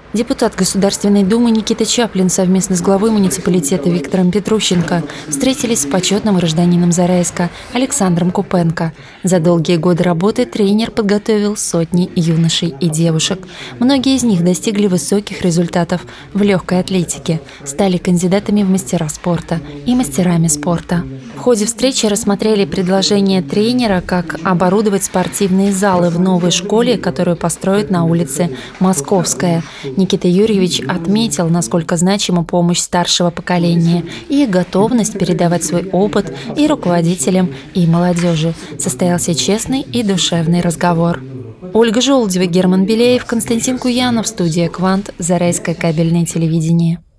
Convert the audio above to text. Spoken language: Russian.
Депутат Государственной Думы Никита Чаплин совместно с главой муниципалитета Виктором Петрущенко встретились с почетным гражданином Зарайска Александром Купенко. За долгие годы работы тренер подготовил сотни юношей и девушек. Многие из них достигли высоких результатов в легкой атлетике, стали кандидатами в мастера спорта и мастерами спорта. В ходе встречи рассмотрели предложение тренера, как оборудовать спортивные залы в новой школе, которую построят на улице Московская. Никита Юрьевич отметил, насколько значима помощь старшего поколения и готовность передавать свой опыт и руководителям, и молодежи. Состоялся честный и душевный разговор. Ольга Желудева, Герман Беляев, Константин Куянов, студия «Квант», Зарайское кабельное телевидение.